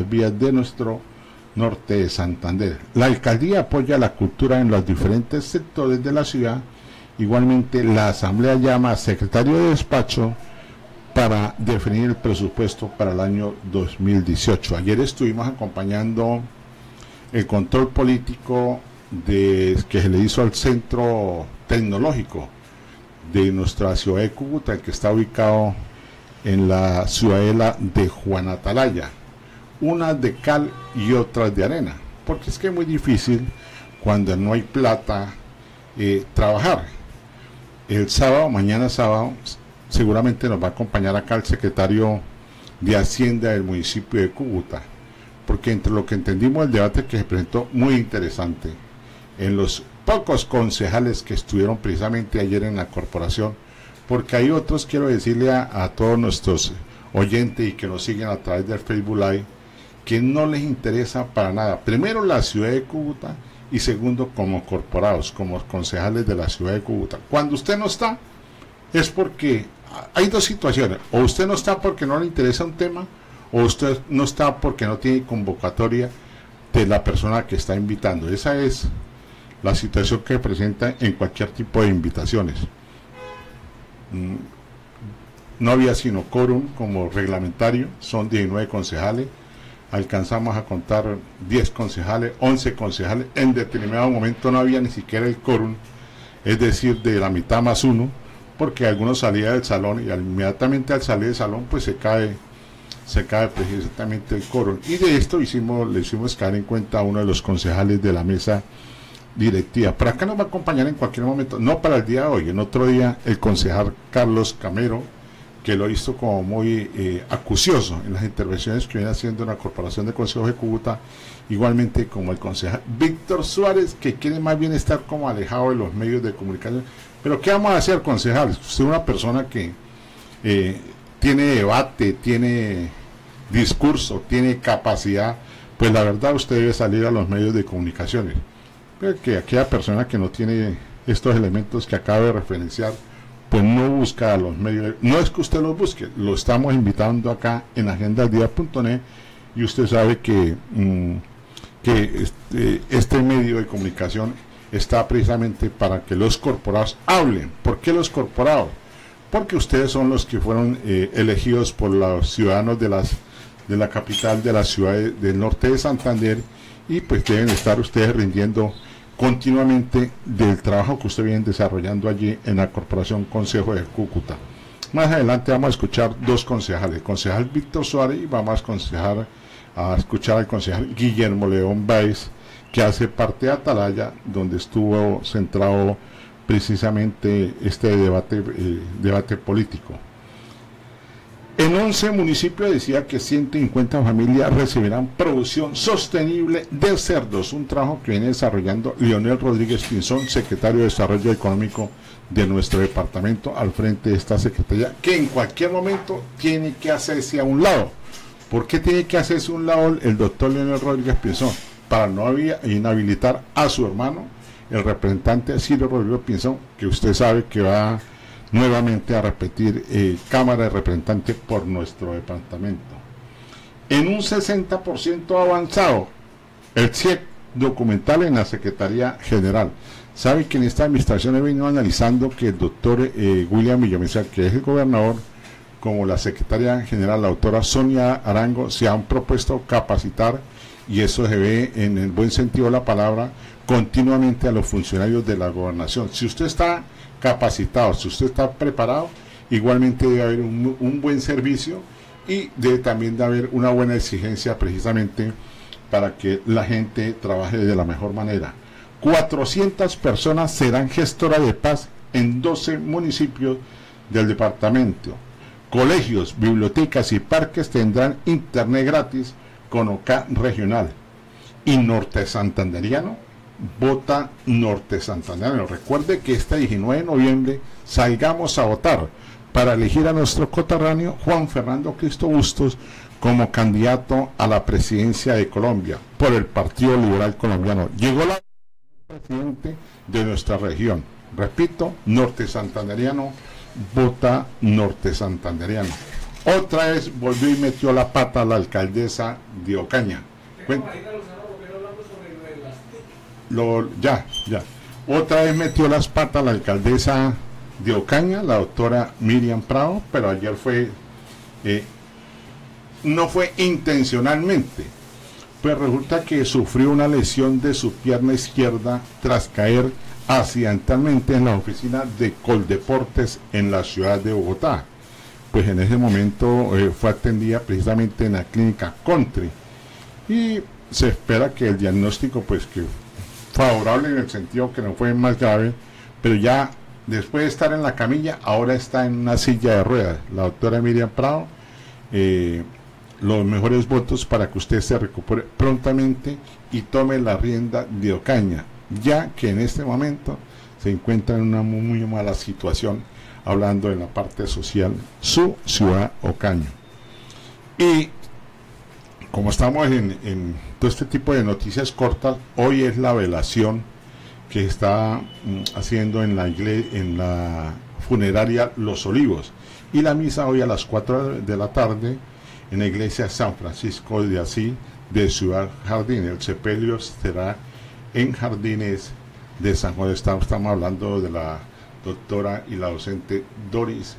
las vías de nuestro norte de Santander. La alcaldía apoya la cultura en los diferentes sectores de la ciudad. Igualmente, la asamblea llama al secretario de despacho para definir el presupuesto para el año 2018. Ayer estuvimos acompañando el control político que se le hizo al centro tecnológico de nuestra ciudad de Cúcuta, el que está ubicado en la ciudadela de Juan Atalaya, unas de cal y otras de arena, porque es que es muy difícil cuando no hay plata trabajar. El sábado, mañana sábado, seguramente nos va a acompañar acá el secretario de Hacienda del municipio de Cúcuta, porque entre lo que entendimos el debate que se presentó muy interesante en los pocos concejales que estuvieron precisamente ayer en la corporación, porque hay otros, quiero decirle a todos nuestros oyentes y que nos siguen a través del Facebook Live, que no les interesa para nada, primero la ciudad de Cúcuta y segundo como corporados, como concejales de la ciudad de Cúcuta. Cuando usted no está, es porque hay dos situaciones: o usted no está porque no le interesa un tema, o usted no está porque no tiene convocatoria de la persona que está invitando. Esa es la situación que presenta en cualquier tipo de invitaciones. No había sino quórum como reglamentario, son 19 concejales, alcanzamos a contar 10 concejales, 11 concejales, en determinado momento no había ni siquiera el quórum, es decir, de la mitad más uno, porque algunos salían del salón y inmediatamente al salir del salón pues se cae precisamente el quórum. Y de esto le hicimos caer en cuenta a uno de los concejales de la mesa directiva. Por acá nos va a acompañar en cualquier momento, no para el día de hoy, en otro día, el concejal Carlos Camero, que lo hizo como muy acucioso en las intervenciones que viene haciendo en la Corporación de Consejos de Cúcuta, igualmente como el concejal Víctor Suárez, que quiere más bien estar como alejado de los medios de comunicación. Pero ¿qué vamos a hacer, concejal? Usted es una persona que tiene debate, tiene discurso, tiene capacidad, pues la verdad usted debe salir a los medios de comunicaciones. Pero que aquella persona que no tiene estos elementos que acabo de referenciar, pues no busca a los medios. No es que usted los busque, lo estamos invitando acá en agendaldía.net, y usted sabe que este medio de comunicación está precisamente para que los corporados hablen. ¿Por qué los corporados? Porque ustedes son los que fueron elegidos por los ciudadanos de la capital de la ciudad del norte de Santander, y pues deben estar ustedes rindiendo continuamente del trabajo que ustedes vienen desarrollando allí en la Corporación Consejo de Cúcuta. Más adelante vamos a escuchar dos concejales, el concejal Víctor Suárez, y vamos a escuchar al concejal Guillermo León Báez, que hace parte de Atalaya, donde estuvo centrado precisamente este debate político. En 11 municipios decía que 150 familias recibirán producción sostenible de cerdos, un trabajo que viene desarrollando Leonel Rodríguez Pinzón, secretario de Desarrollo Económico de nuestro departamento, al frente de esta secretaría, que en cualquier momento tiene que hacerse a un lado. ¿Por qué tiene que hacerse a un lado el doctor Leonel Rodríguez Pinzón? Para no inhabilitar a su hermano, el representante Ciro Rodríguez Pinzón, que usted sabe que va nuevamente a repetir Cámara de Representantes por nuestro departamento. En un 60% avanzado el CIEC documental en la Secretaría General. Sabe que en esta administración he venido analizando que el doctor William Villamizar, que es el gobernador, como la secretaria general, la doctora Sonia Arango, se han propuesto capacitar, y eso se ve en el buen sentido de la palabra, continuamente a los funcionarios de la gobernación. Si usted está capacitado, si usted está preparado, igualmente debe haber un buen servicio, y debe también de haber una buena exigencia precisamente para que la gente trabaje de la mejor manera. 400 personas serán gestoras de paz en 12 municipios del departamento. Colegios, bibliotecas y parques tendrán internet gratis con OK regional. Y Norte Santanderiano vota Norte Santanderiano. Recuerde que este 19 de noviembre salgamos a votar para elegir a nuestro coterráneo Juan Fernando Cristo Bustos como candidato a la presidencia de Colombia por el Partido Liberal Colombiano. Llegó la presidente de nuestra región. Repito, Norte Santanderiano vota Norte Santanderiano. Otra vez volvió y metió la pata a la alcaldesa de Ocaña. Ya. Otra vez metió las patas a la alcaldesa de Ocaña, la doctora Miriam Prado, pero ayer no fue intencionalmente. Pues resulta que sufrió una lesión de su pierna izquierda tras caer accidentalmente en la oficina de Coldeportes en la ciudad de Bogotá. Pues en ese momento fue atendida precisamente en la clínica Country y se espera que el diagnóstico pues que favorable en el sentido que no fue más grave, pero ya después de estar en la camilla ahora está en una silla de ruedas. La doctora Miriam Prado, los mejores votos para que usted se recupere prontamente y tome la rienda de Ocaña, ya que en este momento se encuentra en una muy mala situación, hablando en la parte social, su ciudad Ocaña. Y como estamos en todo este tipo de noticias cortas, hoy es la velación que está haciendo en la funeraria Los Olivos, y la misa hoy a las 4 de la tarde en la iglesia San Francisco de Asís de Ciudad Jardín. El sepelio será en Jardines de San Juan. Estamos hablando de la doctora y la docente Doris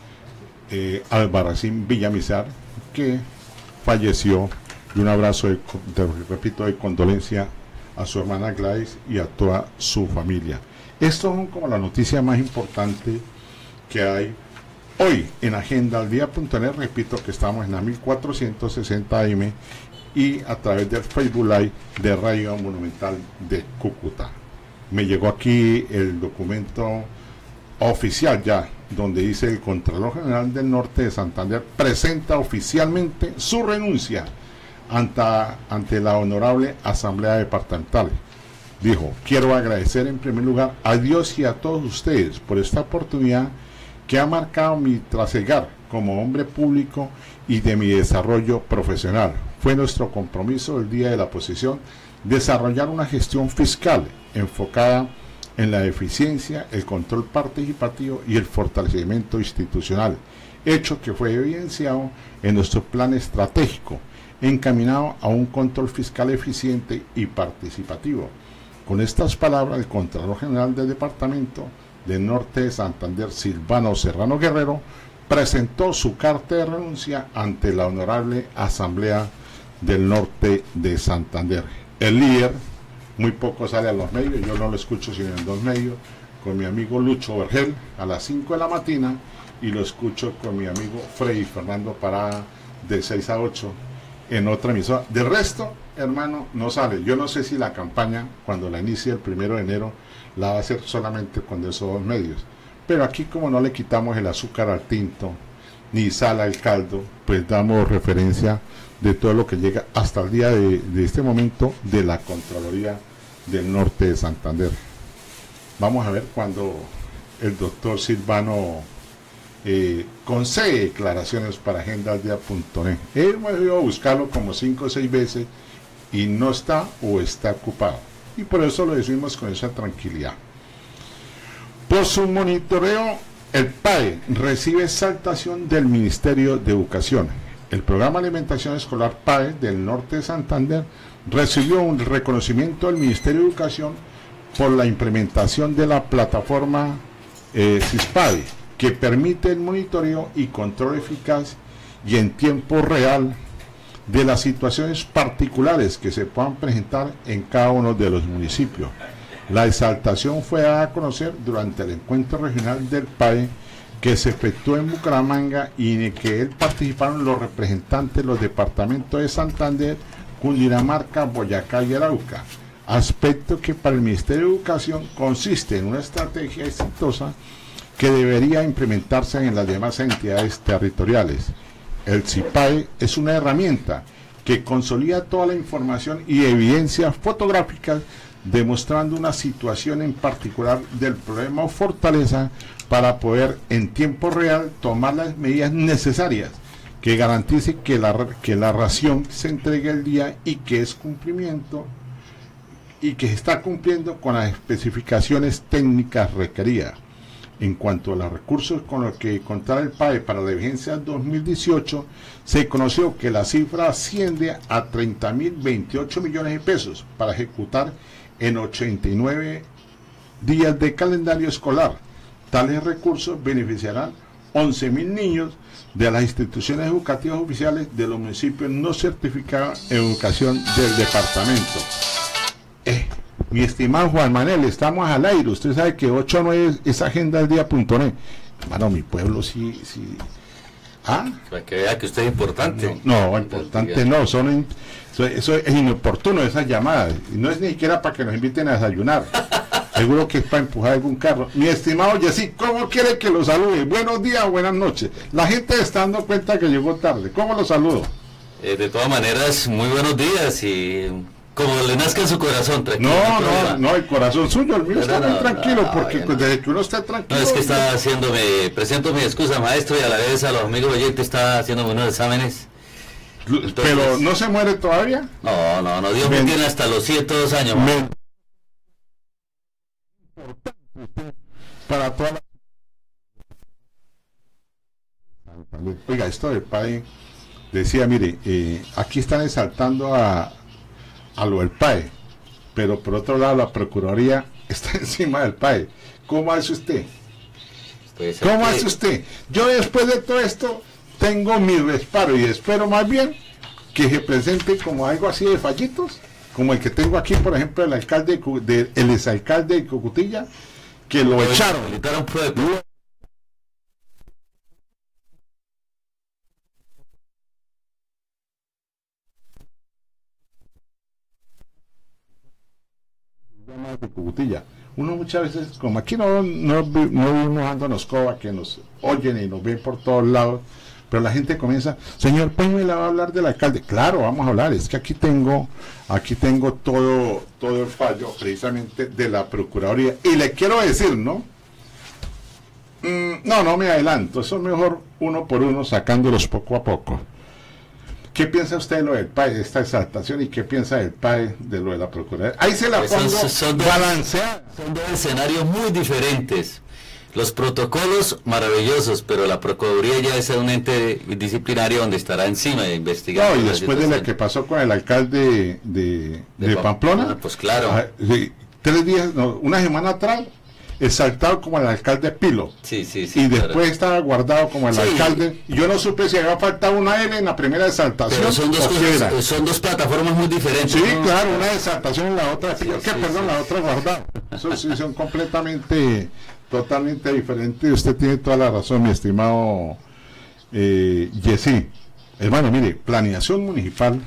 Albarracín Villamizar, que falleció. Y un abrazo de condolencia a su hermana Gladys y a toda su familia. Esto es como la noticia más importante que hay hoy en Agenda al Día.net. Repito que estamos en la 1460 AM y a través del Facebook Live de Radio Monumental de Cúcuta. Me llegó aquí el documento oficial ya, donde dice: el Contralor General del Norte de Santander presenta oficialmente su renuncia ante la honorable Asamblea Departamental. Dijo: quiero agradecer en primer lugar a Dios y a todos ustedes por esta oportunidad que ha marcado mi trasegar como hombre público y de mi desarrollo profesional. Fue nuestro compromiso el día de la posesión desarrollar una gestión fiscal enfocada en la eficiencia, el control participativo y el fortalecimiento institucional, hecho que fue evidenciado en nuestro plan estratégico encaminado a un control fiscal eficiente y participativo. Con estas palabras, el Contralor General del Departamento del Norte de Santander, Silvano Serrano Guerrero, presentó su carta de renuncia ante la honorable Asamblea del Norte de Santander. El líder muy poco sale a los medios, yo no lo escucho sino en dos medios, con mi amigo Lucho Vergel a las 5 de la mañana, y lo escucho con mi amigo Freddy Fernando Parada de 6 a 8 en otra emisora. De resto, hermano, no sale. Yo no sé si la campaña, cuando la inicie el 1 de enero, la va a hacer solamente con esos dos medios. Pero aquí, como no le quitamos el azúcar al tinto, ni sal al caldo, pues damos referencia de todo lo que llega hasta el día de este momento de la Contraloría del Norte de Santander. Vamos a ver cuando el doctor Silvano concede declaraciones para agendaldía.net. Hemos ido a buscarlo como 5 o 6 veces y no está o está ocupado, y por eso lo decimos con esa tranquilidad. Por su monitoreo, el PAE recibe exaltación del Ministerio de Educación. El programa de alimentación escolar PAE del Norte de Santander recibió un reconocimiento del Ministerio de Educación por la implementación de la plataforma CISPAE, que permite el monitoreo y control eficaz y en tiempo real de las situaciones particulares que se puedan presentar en cada uno de los municipios. La exaltación fue dada a conocer durante el encuentro regional del PAE que se efectuó en Bucaramanga y en el que participaron los representantes de los departamentos de Santander, Cundinamarca, Boyacá y Arauca, aspecto que para el Ministerio de Educación consiste en una estrategia exitosa que debería implementarse en las demás entidades territoriales. El CIPAE es una herramienta que consolida toda la información y evidencias fotográficas demostrando una situación en particular del problema o fortaleza para poder en tiempo real tomar las medidas necesarias que garantice que la ración se entregue el día y que es cumplimiento y que se está cumpliendo con las especificaciones técnicas requeridas. en cuanto a los recursos con los que contaba el PAE para la vigencia 2018, se conoció que la cifra asciende a 30.028 millones de pesos para ejecutar en 89 días de calendario escolar. Tales recursos beneficiarán 11.000 niños de las instituciones educativas oficiales de los municipios no certificados en educación del departamento. Mi estimado Juan Manuel, estamos al aire. Usted sabe que 8 a 9 es agenda del día.net. Hermano, mi pueblo sí. ¿Ah? Para que vea que usted es importante. No, importante no. Eso es inoportuno, esas llamadas. Y no es ni siquiera para que nos inviten a desayunar. Seguro que es para empujar algún carro. Mi estimado Jessy, ¿cómo quiere que lo salude? Buenos días, buenas noches. La gente está dando cuenta que llegó tarde. ¿Cómo lo saludo? De todas maneras, muy buenos días y como le nazca en su corazón, tranquilo. No, el corazón suyo, el mío está muy tranquilo, porque desde que uno está tranquilo... No, es que está haciéndome, presento mi excusa, maestro, y a la vez a los amigos oyentes está haciéndome unos exámenes. Entonces, ¿pero no se muere todavía? No, Dios me tiene hasta los 102 años. Para toda la... Oiga, esto del PAE, decía, mire, aquí están exaltando a lo del PAE, pero por otro lado la Procuraduría está encima del PAE. ¿Cómo hace usted? ¿Cómo hace usted? Yo después de todo esto tengo mi respaldo y espero más bien que se presente como algo así de fallitos, como el que tengo aquí, por ejemplo, el alcalde el exalcalde de Cocutilla, que lo echaron. De Cocutilla. Uno muchas veces, como aquí no vivimos dando en escoba, que nos oyen y nos ven por todos lados, pero la gente comienza, señor Peña, ¿le va a hablar del alcalde? Claro, vamos a hablar, es que aquí tengo todo el fallo precisamente de la Procuraduría, y le quiero decir, ¿no? No me adelanto, eso es mejor uno por uno, sacándolos poco a poco. ¿Qué piensa usted de lo del PAE, de esta exaltación, y qué piensa del PAE de lo de la Procuraduría? Ahí se la pongo balanceada. Son dos escenarios muy diferentes. Los protocolos maravillosos, pero la Procuraduría ya es un ente disciplinario donde estará encima de investigar. No, y después de lo que pasó con el alcalde de Pamplona, pues claro. 3 días, una semana atrás, exaltado como el alcalde Pilo. Sí, y después estaba guardado como el alcalde. Yo no supe si había faltado una L en la primera exaltación. Pero son dos plataformas muy diferentes. Sí, ¿no? Claro, una exaltación y la otra la otra guardada. Eso sí, son totalmente diferentes. Usted tiene toda la razón, mi estimado Jessy. Hermano, mire, planeación municipal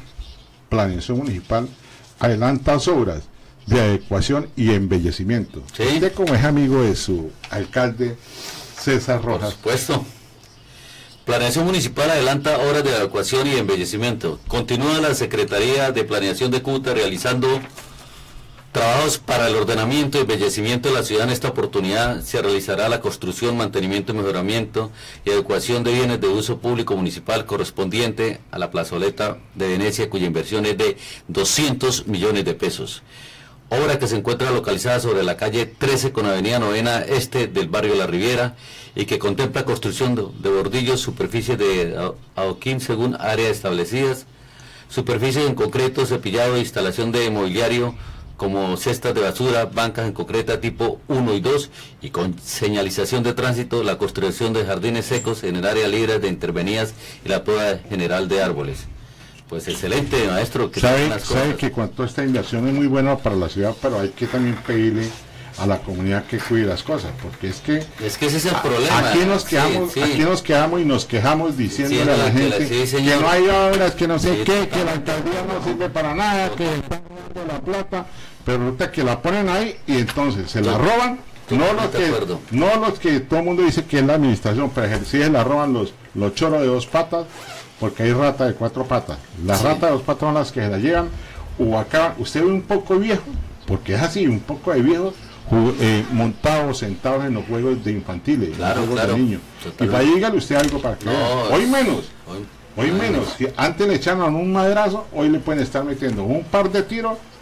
adelanta obras de adecuación y embellecimiento. ¿Sí? Usted, como es amigo de su alcalde César Rojas. Por supuesto. Planeación Municipal adelanta obras de adecuación y embellecimiento. Continúa la Secretaría de Planeación de Cúcuta realizando trabajos para el ordenamiento y embellecimiento de la ciudad. En esta oportunidad se realizará la construcción, mantenimiento, mejoramiento y adecuación de bienes de uso público municipal correspondiente a la plazoleta de Venecia, cuya inversión es de 200 millones de pesos. Obra que se encuentra localizada sobre la calle 13 con avenida Novena Este del barrio La Riviera y que contempla construcción de bordillos, superficies de adoquín según áreas establecidas, superficies en concreto, cepillado e instalación de mobiliario como cestas de basura, bancas en concreta tipo 1 y 2 y con señalización de tránsito, la construcción de jardines secos en el área libre de intervenidas y la poda general de árboles. Pues excelente, maestro. Sabe que cuanto esta inversión es muy buena para la ciudad, pero hay que también pedirle a la comunidad que cuide las cosas, porque es que ese es el problema. Aquí nos quedamos y nos quejamos diciéndole a la gente que no hay obras, que no sé qué, que la alcaldía no sirve para nada, que están robando la plata, pero ahorita que la ponen ahí y entonces se la roban. No los que todo el mundo dice que es la administración, pero si se la roban los choros de 2 patas, porque hay rata de 4 patas. Las ratas de 2 patas son las que se la llevan, o acá usted ve un poco viejo, porque es así, un poco de viejos montados, sentados en los juegos de infantiles, juegos de niños. Totalmente. Y para dígale usted algo para que hoy menos. Si antes le echaban un madrazo, hoy le pueden estar metiendo un par de tiros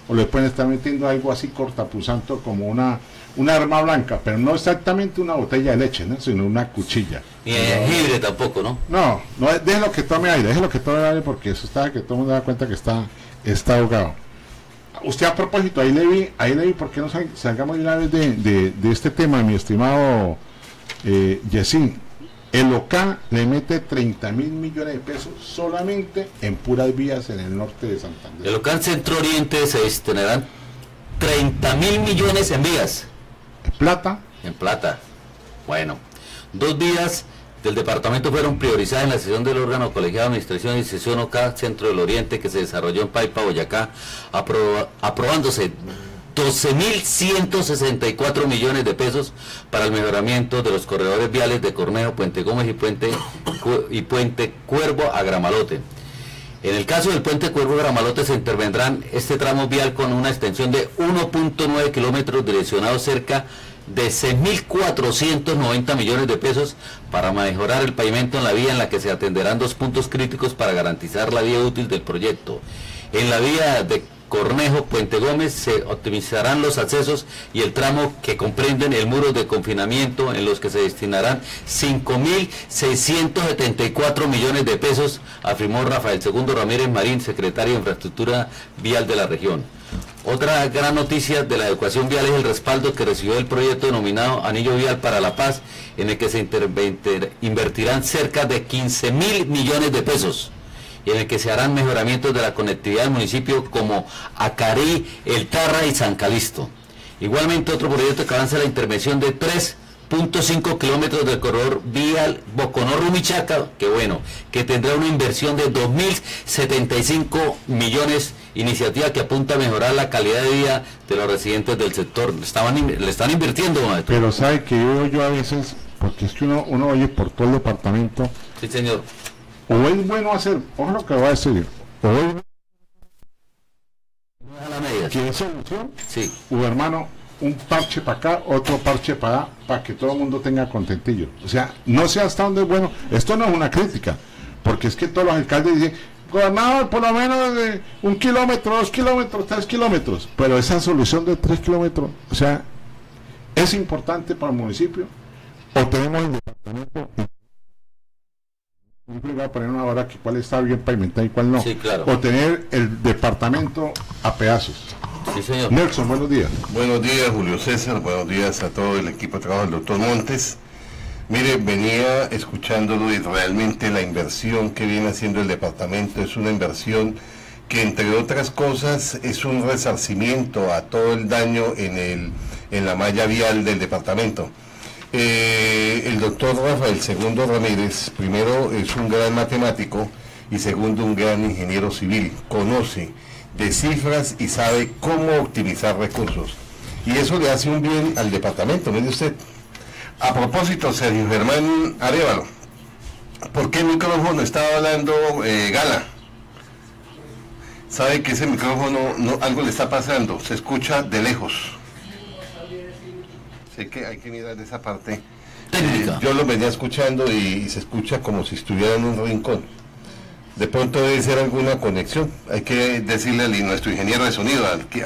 o le pueden estar metiendo algo así cortapuzanto como una arma blanca, pero no exactamente una botella de leche, ¿no? Sino una cuchilla. Ni jengibre tampoco, ¿no? No, déjelo que tome aire, porque eso está, que todo el mundo da cuenta que está ahogado. Usted a propósito, ahí le vi, ¿por qué no salgamos de una vez de este tema, mi estimado Yesín? El OCA le mete 30.000 millones de pesos solamente en puras vías en el norte de Santander. El OCA Centro Oriente se destinarán 30.000 millones en vías. ¿En plata? En plata. Bueno, 2 vías del departamento fueron priorizadas en la sesión del órgano colegiado de administración y sesión OCA Centro del Oriente que se desarrolló en Paipa, Boyacá, aprobándose 12.164 millones de pesos para el mejoramiento de los corredores viales de Cornejo, Puente Gómez y Puente Cuervo a Gramalote. En el caso del Puente Cuervo a Gramalote se intervendrán este tramo vial con una extensión de 1.9 kilómetros direccionado cerca de 6.490 millones de pesos para mejorar el pavimento en la vía, en la que se atenderán 2 puntos críticos para garantizar la vía útil del proyecto. En la vía de Cornejo, Puente Gómez, se optimizarán los accesos y el tramo que comprenden el muro de confinamiento, en los que se destinarán 5.674 millones de pesos, afirmó Rafael II Ramírez Marín, secretario de Infraestructura Vial de la región. Otra gran noticia de la adecuación vial es el respaldo que recibió el proyecto denominado Anillo Vial para la Paz, en el que se invertirán cerca de 15.000 millones de pesos, y en el que se harán mejoramientos de la conectividad del municipio como Acarí, El Tarra y San Calixto. Igualmente, otro proyecto que avanza la intervención de 3.5 kilómetros del corredor vial Boconó-Rumichaca, que tendrá una inversión de 2.075 millones, iniciativa que apunta a mejorar la calidad de vida de los residentes del sector. Le están invirtiendo, maestro. Pero sabe que yo a veces, porque es que uno oye por todo el departamento. Sí, señor. O es bueno hacer, ojo lo que voy a decir, o es ¿quiere solución? Sí. O hermano, un parche para acá, otro parche para allá, para que todo el mundo tenga contentillo. O sea, no sé hasta dónde es bueno. Esto no es una crítica, porque es que todos los alcaldes dicen, gobernador, por lo menos de 1 kilómetro, 2 kilómetros, 3 kilómetros. Pero esa solución de 3 kilómetros, o sea, es importante para el municipio. O tenemos el departamento. Voy a poner una hora que cuál está bien pavimentada y cuál no. Sí, claro. O tener el departamento a pedazos. Sí, señor. Nelson, buenos días. Buenos días, Julio César. Buenos días a todo el equipo de trabajo del doctor Montes. Mire, venía escuchándolo y realmente la inversión que viene haciendo el departamento es una inversión que, entre otras cosas, es un resarcimiento a todo el daño en la malla vial del departamento. El doctor Rafael II Ramírez, primero, es un gran matemático y segundo, un gran ingeniero civil. Conoce de cifras y sabe cómo optimizar recursos. Y eso le hace un bien al departamento, mire usted. A propósito, Sergio Germán Arévalo, ¿por qué el micrófono estaba hablando Gala? Sabe que ese micrófono, algo le está pasando, se escucha de lejos. Sé que hay que mirar de esa parte. Yo lo venía escuchando y se escucha como si estuviera en un rincón. De pronto debe ser alguna conexión. Hay que decirle a nuestro ingeniero de sonido,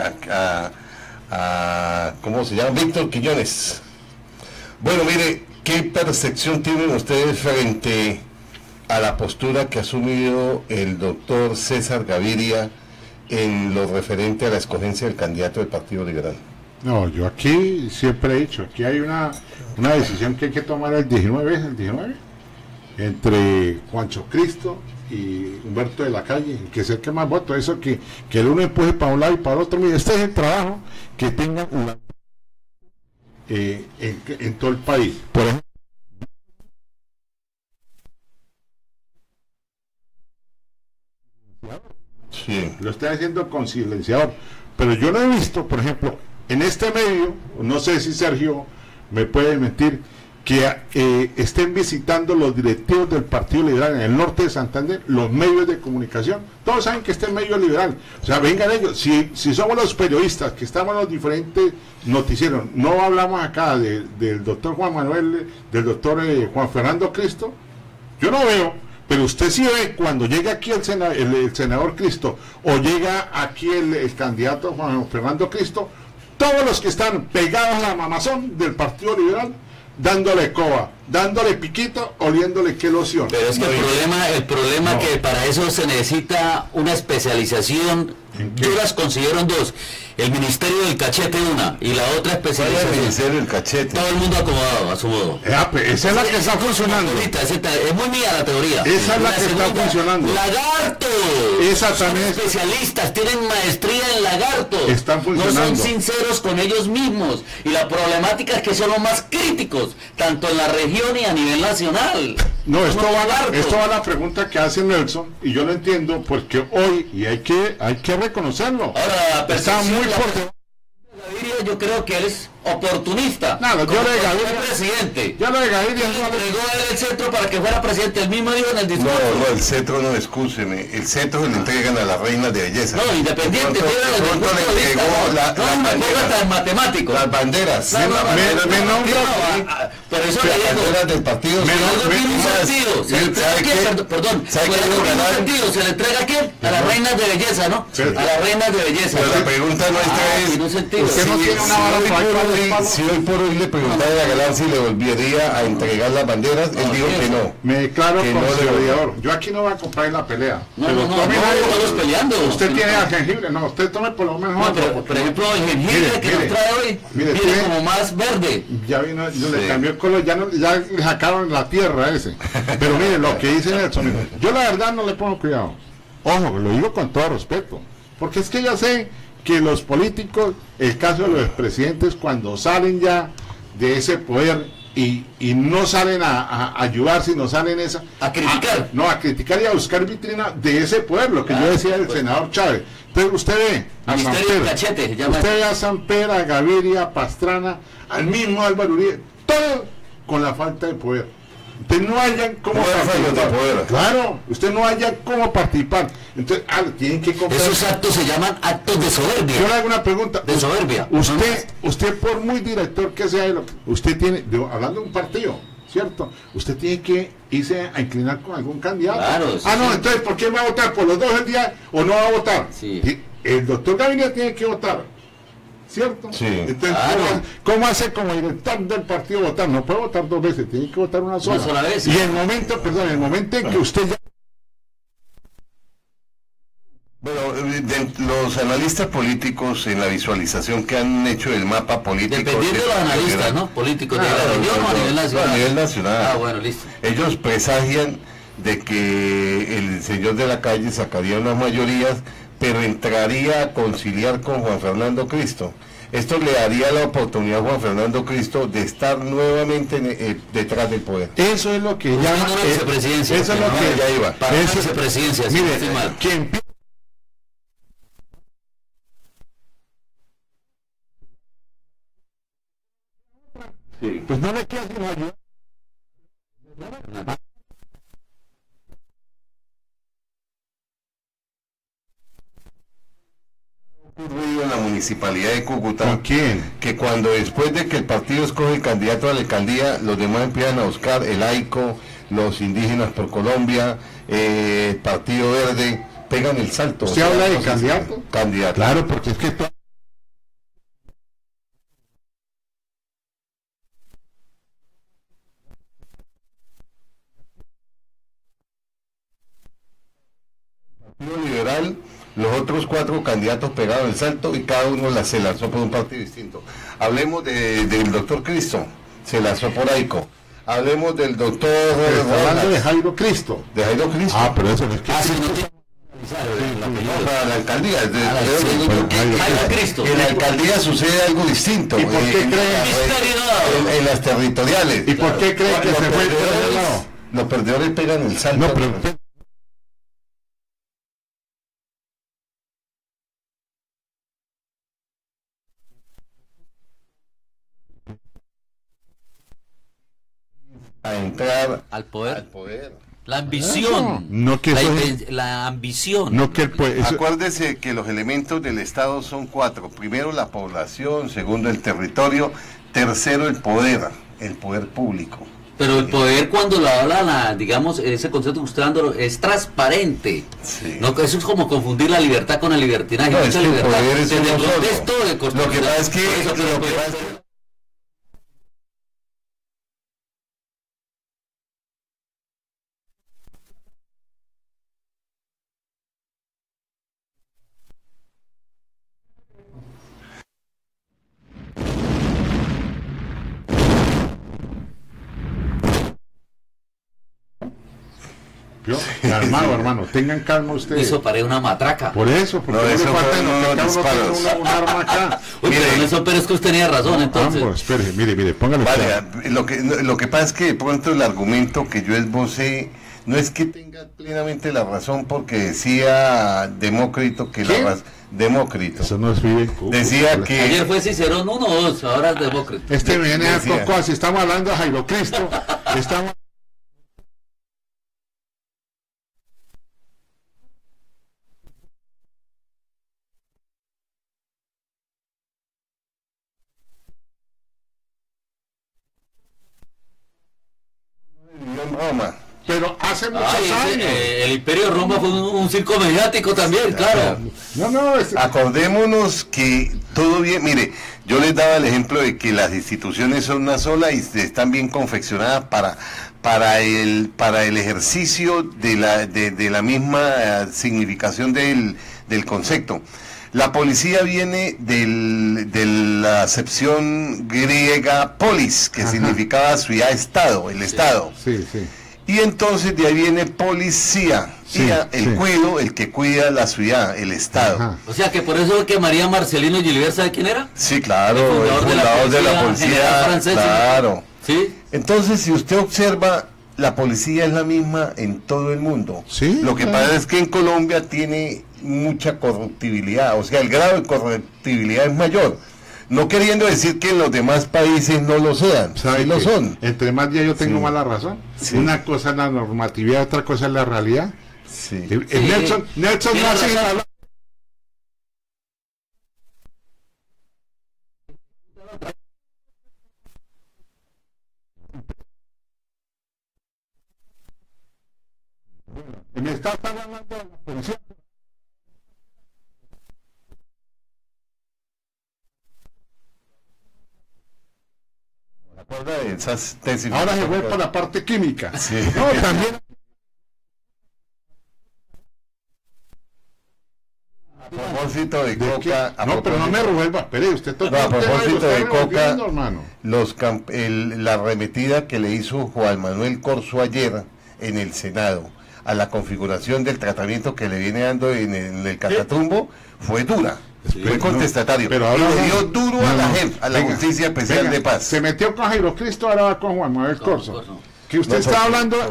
¿cómo se llama? Víctor Quiñones. Bueno, mire, ¿qué percepción tienen ustedes frente a la postura que ha asumido el doctor César Gaviria en lo referente a la escogencia del candidato del Partido Liberal? No, yo aquí siempre he dicho, aquí hay una decisión que hay que tomar el 19, entre Juancho Cristo y Humberto de la Calle, que es el que más voto, eso que el uno empuje para un lado y para el otro. Mire, este es el trabajo que tengan en todo el país. Por ejemplo, sí, lo está haciendo con silenciador, pero yo lo he visto, por ejemplo, en este medio, no sé si Sergio me puede mentir, que estén visitando los directivos del Partido Liberal en el norte de Santander, los medios de comunicación. Todos saben que este medio liberal, o sea, vengan ellos. Si somos los periodistas que estamos en los diferentes noticieros, no hablamos acá del doctor Juan Manuel, del doctor Juan Fernando Cristo, yo no veo, Pero usted sí ve cuando llega aquí el senador Cristo o llega aquí el candidato Juan Fernando Cristo, todos los que están pegados a la mamazón del Partido Liberal, dándole coba, dándole piquito, oliéndole qué loción. Pero es que el problema que para eso se necesita una especialización. Yo las considero en dos: el Ministerio del Cachete una, y la otra especialización. El Ministerio del Cachete. Todo el mundo acomodado a su modo. Esa es la que está funcionando. Es muy mía la teoría. Esa es la que está funcionando. Lagarto. Esa también son especialistas, tienen maestría en lagarto. Están funcionando. No son sinceros con ellos mismos. Y la problemática es que son los más críticos, tanto en la región y a nivel nacional. No, esto va a la pregunta que hace Nelson, y yo lo entiendo porque hoy, y hay que reconocerlo, ahora, está muy fuerte. Gaviria, yo creo que él es oportunista. Nada, yo lo de Gaviria, presidente. Ya lo de Gaviria no entregó el cetro para que fuera presidente. El mismo dijo en el discurso. No, el cetro no, escúcheme. El cetro se le entregan a las reinas de belleza. No, independiente. Tan matemático. Las banderas. Pero eso las banderas del partido. Tiene un sentido. Perdón. Se le entrega a quién? A las reinas de belleza, ¿no? A las reinas de belleza. Pero la pregunta nuestra es: tiene un sentido. ¿Usted no tiene una bala si hoy por hoy le preguntara a Galar si le volvería a entregar las banderas, él dijo que no. Me declaro que conciliador. Yo aquí no voy a comprar la pelea. No, estamos peleando. Usted tiene jengibre, no, usted tome por lo menos otro. Por ejemplo, el jengibre que nos trae hoy viene como más verde. Ya vino, le cambió el color, ya le sacaron la tierra ese. Pero mire, lo que dice Nelson, yo la verdad no le pongo cuidado. Ojo, lo digo con todo respeto. Porque es que ya sé que los políticos, el caso de los expresidentes, cuando salen ya de ese poder y no salen a ayudar, sino salen a criticar. A criticar y a buscar vitrina de ese poder, lo que yo decía del senador Chávez. Entonces usted ve a Samper, a Samper, a Gaviria, a Pastrana, al mismo Álvaro Uribe, todo con la falta de poder. Usted no haya cómo participar. Claro, usted no haya cómo participar. Entonces, tienen que comprar. Esos actos se llaman actos de soberbia. Yo le hago una pregunta. De soberbia. Usted por muy director que sea, usted tiene, hablando de un partido, ¿cierto? Usted tiene que irse a inclinar con algún candidato. Claro, no, entonces, ¿por qué va a votar? ¿Por los dos el día o no va a votar? Sí. El doctor Gaviria tiene que votar, ¿cierto? Sí. Entonces, ¿cómo hace como director del partido votar? No puede votar dos veces, tiene que votar una sola vez. Y el momento en que usted ya... Bueno, los analistas políticos en la visualización que han hecho del mapa político... Dependiendo de los analistas, ¿no? Políticos de la región o a nivel nacional. A nivel nacional. Bueno, listo. Ellos presagian de que el señor de la calle sacaría unas mayorías, pero entraría a conciliar con Juan Fernando Cristo. Esto le daría la oportunidad a Juan Fernando Cristo de estar nuevamente detrás del poder. Eso es lo que llama vicepresidencia. Eso es lo que ya iba. Para vicepresidencia. Mire, quien pues no le queda sino ayudar. Ocurrido en la municipalidad de Cúcuta. ¿Con quién? Que cuando después de que el partido escoge el candidato a la alcaldía, los demás empiezan a buscar el AICO, los indígenas por Colombia, el Partido Verde, pegan el salto. ¿Usted habla de candidato? Candidato. Claro, porque es que Partido Liberal, los otros 4 candidatos pegaron el salto y cada uno se lanzó por un partido distinto. Hablemos del doctor Cristo, se lanzó por AICO. Hablemos del doctor... hablando de Jairo Cristo. De Jairo Cristo. Pero eso no es que... para la alcaldía. Cristo. En la alcaldía sucede algo distinto. ¿Y por qué creen? En las territoriales. ¿Y por qué creen que se fue? Los perdedores pegan el salto. No, pero... a entrar al poder. La ambición. La ambición. No que Acuérdese que los elementos del Estado son 4. Primero la población, segundo el territorio, tercero el poder público. Pero el poder cuando lo habla, digamos, ese concepto que usted dando es transparente. Sí. No, eso es como confundir la libertad con el libertinaje. No, Mucha es que el libertad. poder es Desde uno el solo. contexto de Lo que pasa es que, Por eso, lo que pasa es que ¿Vio? Hermano, tengan calma ustedes. Eso parece una matraca. Por eso, porque No, no, le eso falta fueron en lo que unos cada uno disparos. tiene un arma acá. Uy, Mire, pero en eso, pero es que usted tenía razón, entonces. Ambos, espere, mire, póngale. vale, lo que pasa es que de pronto el argumento que yo esbocé no es que tenga plenamente la razón, porque decía Demócrito que ¿Quién? la razón... Demócrito. Eso no es Fidel. Decía que... Ayer fue Cicerón 1 o 2, ahora es Demócrito. Este viene a Decía. Cocoa, si estamos hablando de Jairo Cristo, estamos... en Roma. Pero hace muchos Ay, años. el Imperio de Roma fue un circo mediático también, claro. No, Acordémonos que todo bien, mire, yo les daba el ejemplo de que las instituciones son una sola y están bien confeccionadas para el ejercicio de la misma significación del concepto. La policía viene de la acepción griega polis, que Ajá. significaba ciudad-estado, el Estado. Sí. Y entonces de ahí viene policía, Sí, el cuido, el que cuida la ciudad, el Estado. Ajá. O sea que por eso es que María Marcelino Gilbert, ¿sabe quién era? Sí, claro, El el fundador de la fundador de la policía, general policía, francés, ¿sí? claro. Sí. Entonces, si usted observa, la policía es la misma en todo el mundo. Sí, Lo que claro. pasa es que en Colombia tiene mucha corruptibilidad, o sea, el grado de corruptibilidad es mayor. No queriendo decir que en los demás países no lo sean, ¿Sabe sí lo qué? son. Entre más días yo tengo Sí. mala razón. Sí. Una cosa es la normatividad, otra cosa es la realidad. Sí. Sí. Nelson Tiene no hace razón. nada. Me está hablando de la policía. ¿Se acuerda de esas tesis? Ahora se fue para la parte química. Sí. No, también. A propósito de ¿De qué? Coca, a No, pero no me propósito- revuelva. Espere, usted tocó No, a un tema y lo propósito está de Coca, revolviendo, hermano. la arremetida que le hizo Juan Manuel Corso ayer en el Senado a la configuración del tratamiento que le viene dando en el Catatumbo fue dura, fue contestatario, pero ahora y le dio no. duro a No, la no. JEP, a la Venga, Justicia Especial venga, de Paz. Se metió con Jairo Cristo, ahora va con Juan Manuel Corso. Corso. Que usted No, está porque- hablando.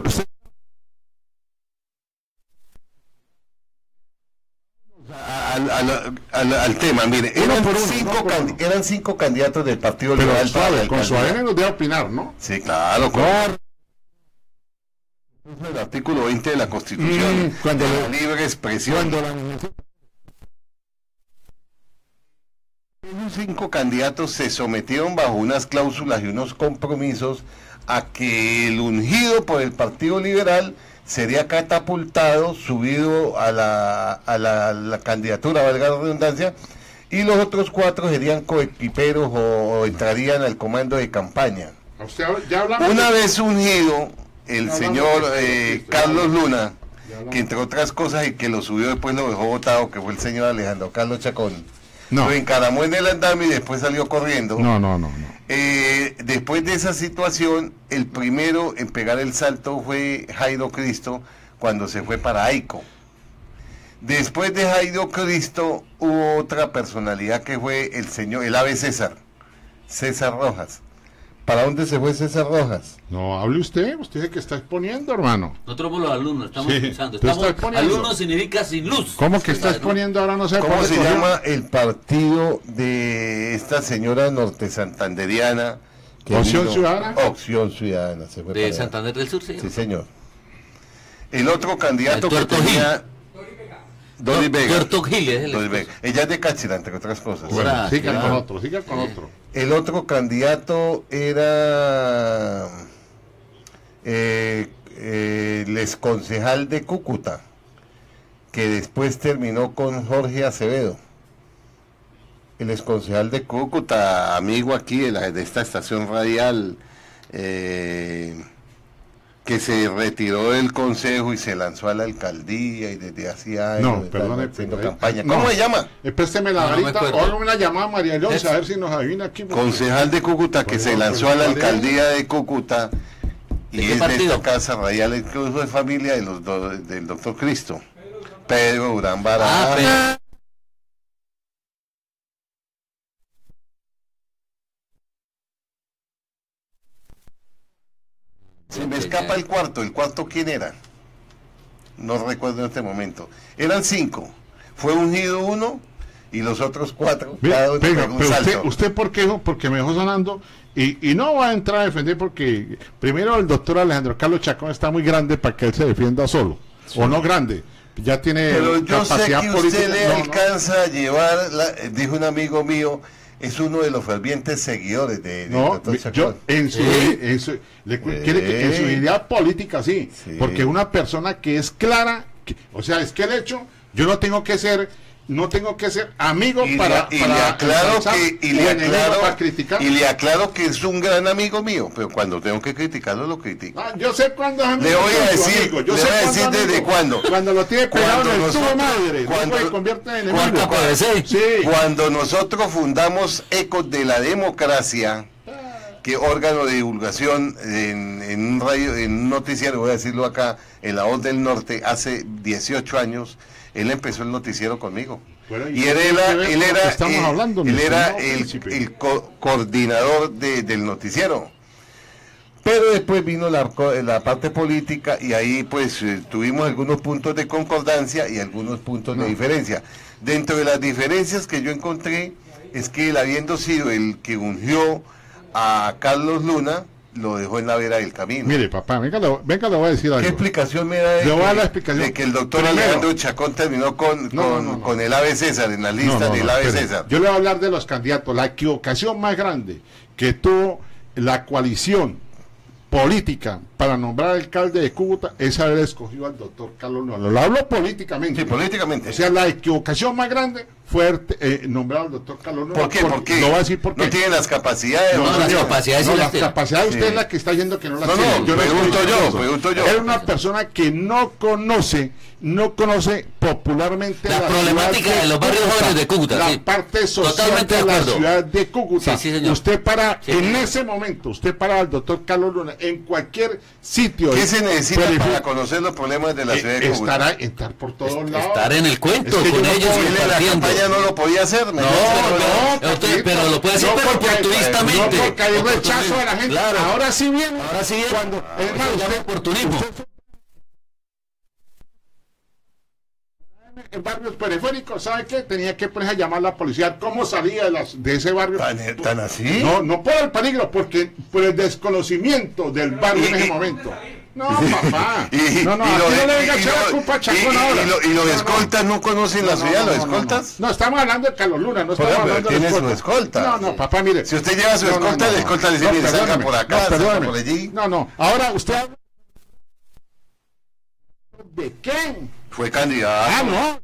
Al tema, mire, Uno por uno, eran cinco candidatos del Partido Pero Liberal para suave, la con su alcaldía. ADN nos debe opinar, ¿no? Sí, claro, el artículo 20 de la Constitución, Cuando de la le- libre expresión. Cuando la Esos cinco candidatos se sometieron bajo unas cláusulas y unos compromisos a que el ungido por el Partido Liberal sería catapultado, subido a la candidatura, valga la redundancia, y los otros cuatro serían coequiperos o entrarían al comando de campaña. Usted ya hablamos Una de- vez ungido, el Ya señor hablamos de Cristo, ya Carlos hablamos. Luna, Ya hablamos. que entre otras cosas y que lo subió después lo dejó votado, que fue el señor Alejandro Carlos Chacón, No. lo encaramó en el andamio y después salió corriendo. No. Después de esa situación, el primero en pegar el salto fue Jairo Cristo cuando se fue para Aico. Después de Jairo Cristo hubo otra personalidad que fue el ave César Rojas. ¿Para dónde se fue César Rojas? No, hable usted dice que está exponiendo, hermano. Nosotros somos los alumnos, estamos Sí, escuchando. tú estás Estamos, poniendo. alumnos significa sin luz. ¿Cómo que está ¿no? exponiendo ahora no sé ¿Cómo por qué se cogió? llama el partido de esta señora norte santanderiana? que ¿Opción vino? Ciudadana? Opción Ciudadana. Se fue De para allá. Santander del Sur, sí. Sí, señor. El otro candidato El que Tuerto tenía... Doris Vega. Tuerto Gil es el Doris Vega. Ella es de Cáchira, entre otras cosas. Bueno, Ahora, siga claro. con otro. El otro candidato era... el exconcejal de Cúcuta, que después terminó con Jorge Acevedo. El exconcejal de Cúcuta, amigo aquí de esta estación radial, que se retiró del consejo y se lanzó a la alcaldía y desde hacía años haciendo campaña. ¿Cómo se llama? Présteme la varita, o una llamada a María Leonza, a ver si nos adivina aquí. Concejal de Cúcuta que se lanzó a la alcaldía de Cúcuta y es de esta casa radial, incluso de familia del doctor Cristo, Pedro Durán Bará. Se me escapa el cuarto ¿quién era? No recuerdo en este momento. Eran 5, fue ungido uno y los otros 4, cada uno pegó un salto. ¿Usted por qué? Porque me dejó sonando y no va a entrar a defender porque primero el doctor Alejandro Carlos Chacón está muy grande para que él se defienda solo, sí. O no grande, ya tiene capacidad política. Pero yo sé que usted le alcanza a llevar, dijo un amigo mío, es uno de los fervientes seguidores de doctor Chacón. En su idea política, sí, porque es una persona que es clara, o sea, es que el hecho, yo no tengo que ser amigo para criticar. Y le aclaro que es un gran amigo mío, pero cuando tengo que criticarlo, lo critico. Yo sé cuándo es amigo. Le voy a decir, desde cuándo. Cuando lo tiene pegado en el tubo madre, cuando se convierte en enemigo. Cuando nosotros fundamos Ecos de la Democracia, que órgano de divulgación en un radio, en un noticiero, voy a decirlo acá, en La Voz del Norte, hace 18 años, él empezó el noticiero conmigo. Bueno, y él era el coordinador del noticiero. Pero después vino la parte política y ahí pues tuvimos algunos puntos de concordancia y algunos puntos de diferencia. Dentro de las diferencias que yo encontré es que él, habiendo sido el que ungió a Carlos Luna, lo dejó en la vera del camino. Mire, papá, venga, le voy a decir algo. ¿Qué explicación me da de que el doctor Alejandro Chacón terminó con el Ave César, en la lista del Ave César? Yo le voy a hablar de los candidatos. La equivocación más grande que tuvo la coalición política para nombrar alcalde de Cúcuta es haber escogido al doctor Carlos Luna. Lo hablo políticamente. Sí, políticamente. O sea, la equivocación más grande fue nombrar al doctor Carlos Luna. ¿Por qué? Porque no va a decir por qué. No tiene las capacidades. Las capacidades usted es la que está yendo que no las tiene. No, pregunto yo. Era una persona que no conoce popularmente la problemática de los barrios jóvenes de Cúcuta. La parte social de la ciudad de Cúcuta. Sí, señor. Usted en ese momento, usted para al doctor Carlos Luna en cualquier sitio. ¿Qué se necesita para conocer los problemas de la ciudad de Cúcuta? Estar por todos lados. Estar en el cuento con ellos. La campaña no lo podía hacer. Pero lo puede hacer oportunistamente. Porque hay rechazo de la gente. Claro. Ahora sí viene. Cuando usted oportunismo. En barrios periféricos, ¿sabe qué? Tenía que ponerse a llamar a la policía. ¿Cómo salía de ese barrio? ¿Tan así? No por el peligro, porque por el desconocimiento del barrio en ese momento. No, papá. No le venga a echar la culpa a Chacón ahora. ¿Y los escoltas no conocen la ciudad? ¿Los escoltas? No, estamos hablando de Carlos Luna, no estamos hablando de su escolta. No, papá, mire. Si usted lleva su escolta, el escolta le dice, mire, salga por acá, salga por allí. No. Ahora usted habla ¿de qué? Fue candidato. No.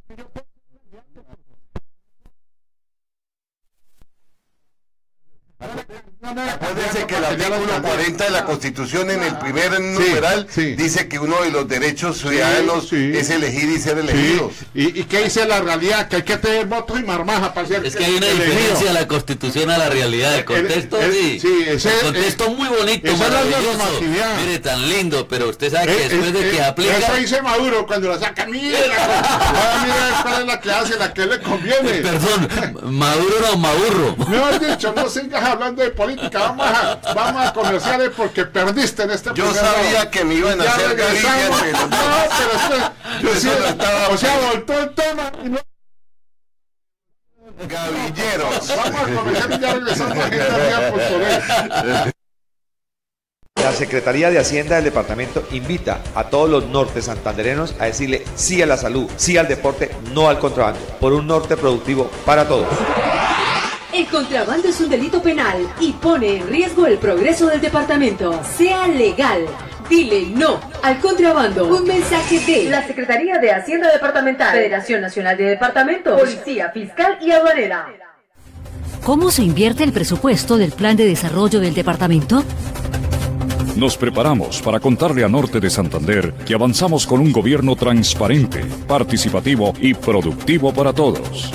Acuérdense que el artículo 40 de la Constitución en el primer numeral dice que uno de los derechos ciudadanos es elegir y ser elegidos. ¿Y qué dice la realidad? Que hay que tener votos y marmaja para ser Es que hay una diferencia de la Constitución a la realidad. El contexto el contexto muy bonito, maravilloso. Mire, tan lindo, pero usted sabe que después de que aplica... Eso dice Maduro cuando la saca. Mira cuál es la que hace, la que le conviene. Perdón, Maduro no, Maburro. Mejor dicho, no sigas hablando de política, vamos a comerciales porque perdiste en este programa. Yo sabía que me iban a hacer gavillas. O sea, voltó el tema y no... Gavilleros. Vamos a comerciales y ya regresamos a Agenda por Poder. La Secretaría de Hacienda del departamento invita a todos los norte santandereanos a decirle sí a la salud, sí al deporte, no al contrabando, por un norte productivo para todos. El contrabando es un delito penal y pone en riesgo el progreso del departamento. Sea legal. Dile no al contrabando. Un mensaje de la Secretaría de Hacienda Departamental, Federación Nacional de Departamentos, Policía Fiscal y Aduanera. ¿Cómo se invierte el presupuesto del Plan de Desarrollo del departamento? Nos preparamos para contarle a Norte de Santander que avanzamos con un gobierno transparente, participativo y productivo para todos.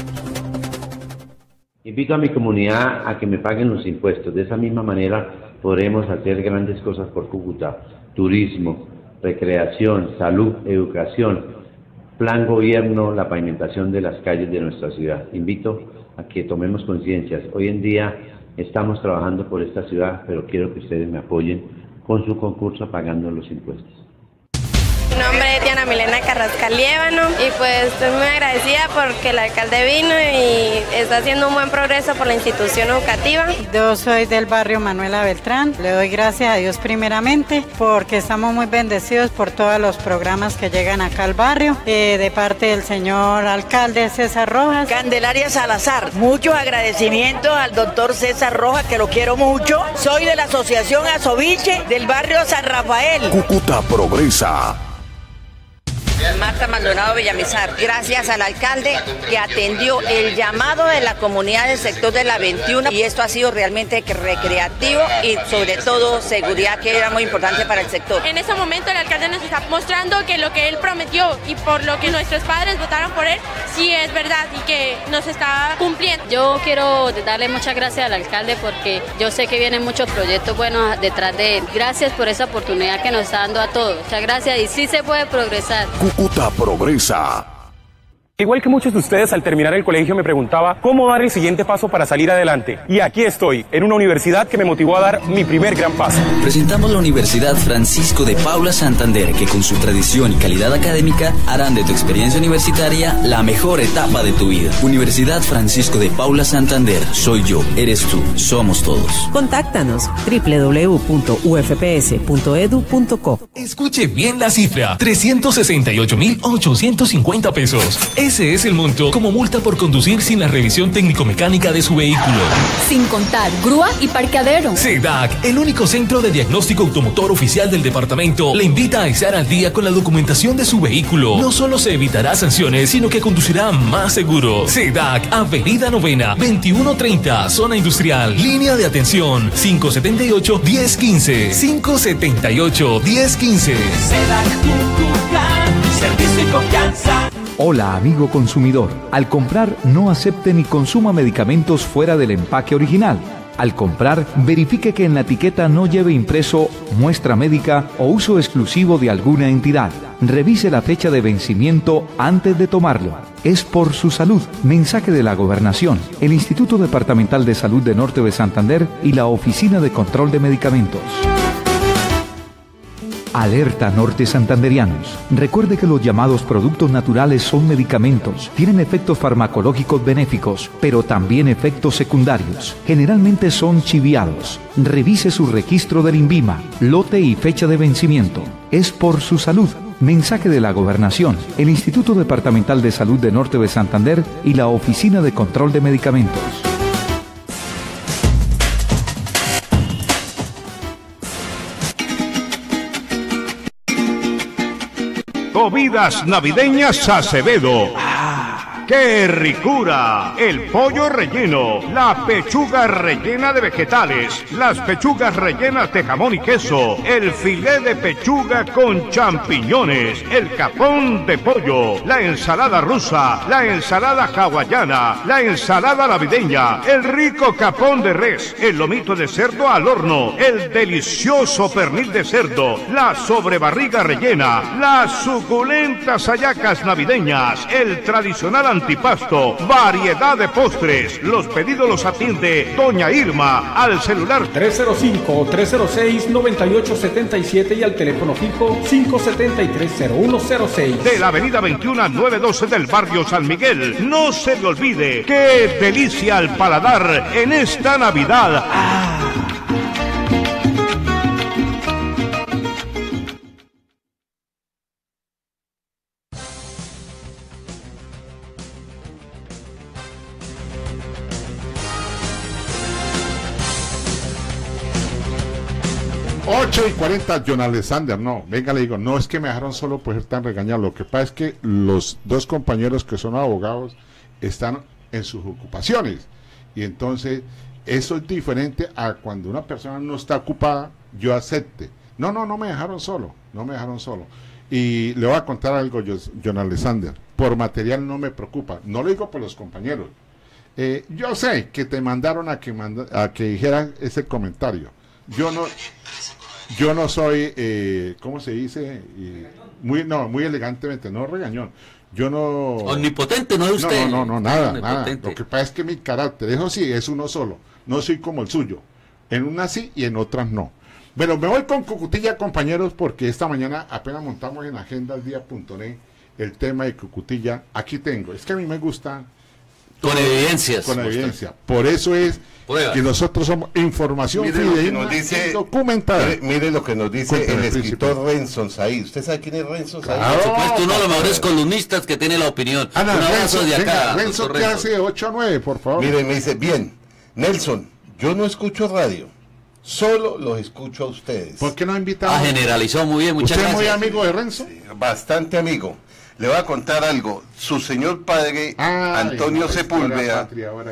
Invito a mi comunidad a que me paguen los impuestos. De esa misma manera podremos hacer grandes cosas por Cúcuta. Turismo, recreación, salud, educación, plan gobierno, la pavimentación de las calles de nuestra ciudad. Invito a que tomemos conciencias. Hoy en día estamos trabajando por esta ciudad, pero quiero que ustedes me apoyen con su concurso pagando los impuestos. Mi nombre es Diana Milena Carrascal Liévano y pues estoy muy agradecida porque el alcalde vino y está haciendo un buen progreso por la institución educativa. Yo soy del barrio Manuela Beltrán, le doy gracias a Dios primeramente porque estamos muy bendecidos por todos los programas que llegan acá al barrio, de parte del señor alcalde César Rojas. Candelaria Salazar, muchos agradecimientos al doctor César Rojas, que lo quiero mucho. Soy de la asociación Asoviche del barrio San Rafael. Cúcuta progresa. Marta Maldonado Villamizar, gracias al alcalde que atendió el llamado de la comunidad del sector de la 21 y esto ha sido realmente recreativo y sobre todo seguridad, que era muy importante para el sector. En este momento el alcalde nos está mostrando que lo que él prometió y por lo que nuestros padres votaron por él, sí es verdad y que nos está cumpliendo. Yo quiero darle muchas gracias al alcalde porque yo sé que vienen muchos proyectos buenos detrás de él. Gracias por esa oportunidad que nos está dando a todos. Muchas gracias y sí se puede progresar. Cúcuta progresa. Igual que muchos de ustedes, al terminar el colegio me preguntaba cómo dar el siguiente paso para salir adelante. Y aquí estoy, en una universidad que me motivó a dar mi primer gran paso. Presentamos la Universidad Francisco de Paula Santander, que con su tradición y calidad académica harán de tu experiencia universitaria la mejor etapa de tu vida. Universidad Francisco de Paula Santander. Soy yo, eres tú, somos todos. Contáctanos www.ufps.edu.co. Escuche bien la cifra, 368.850 pesos. Ese es el monto como multa por conducir sin la revisión técnico-mecánica de su vehículo. Sin contar grúa y parqueadero. SEDAC, el único centro de diagnóstico automotor oficial del departamento, le invita a estar al día con la documentación de su vehículo. No solo se evitará sanciones, sino que conducirá más seguro. SEDAC, Avenida Novena, 2130, Zona Industrial. Línea de atención, 578-1015. 578-1015. SEDAC, servicio y confianza. Hola, amigo consumidor. Al comprar, no acepte ni consuma medicamentos fuera del empaque original. Al comprar, verifique que en la etiqueta no lleve impreso muestra médica o uso exclusivo de alguna entidad. Revise la fecha de vencimiento antes de tomarlo. Es por su salud. Mensaje de la Gobernación, el Instituto Departamental de Salud de Norte de Santander y la Oficina de Control de Medicamentos. Alerta norte santanderianos. Recuerde que los llamados productos naturales son medicamentos, tienen efectos farmacológicos benéficos, pero también efectos secundarios. Generalmente son chiviados. Revise su registro del INVIMA, lote y fecha de vencimiento. Es por su salud. Mensaje de la Gobernación, el Instituto Departamental de Salud de Norte de Santander y la Oficina de Control de Medicamentos. Comidas navideñas Acevedo. ¡Qué ricura! El pollo relleno, la pechuga rellena de vegetales, las pechugas rellenas de jamón y queso, el filé de pechuga con champiñones, el capón de pollo, la ensalada rusa, la ensalada hawaiana, la ensalada navideña, el rico capón de res, el lomito de cerdo al horno, el delicioso pernil de cerdo, la sobrebarriga rellena, las suculentas hallacas navideñas, el tradicional antipasto, variedad de postres. Los pedidos los atiende Doña Irma al celular 305-306-9877 y al teléfono fijo 573-0106. De la avenida 21 a 912 del barrio San Miguel. No se le olvide, qué delicia al paladar en esta Navidad. 8:40, John Alexander, no, venga, le digo, no es que me dejaron solo por ser tan regañado, lo que pasa es que los dos compañeros que son abogados están en sus ocupaciones, y entonces eso es diferente a cuando una persona no está ocupada, yo acepte, no me dejaron solo, y le voy a contar algo, John Alexander, por material no me preocupa, no lo digo por los compañeros, yo sé que te mandaron a que dijeran ese comentario, yo no soy, ¿cómo se dice? Muy elegantemente, no regañón. Yo no... Omnipotente, no es usted. No, nada. Lo que pasa es que mi carácter, eso sí, es uno solo. No soy como el suyo. En unas sí y en otras no. Bueno, me voy con Cucutilla, compañeros, porque esta mañana apenas montamos en agendasdia.net el tema de Cucutilla. Aquí tengo. Es que a mí me gusta... Con evidencias. Con evidencia. Por eso es... que nosotros somos información fidedigna y documentada. Mire lo que nos dice el escritor Renson Said. ¿Usted sabe quién es Renson Said? Por supuesto, uno de los mejores columnistas que tiene la opinión. Un abrazo de acá. Renson, ¿qué hace 8 a 9, por favor? Mire, me dice, bien, Nelson, yo no escucho radio, solo los escucho a ustedes. ¿Por qué no invitamos? Generalizó muy bien, muchas gracias. ¿Usted es muy amigo de Renson? Sí, bastante amigo. Le voy a contar algo. Su señor padre, Antonio Sepúlveda,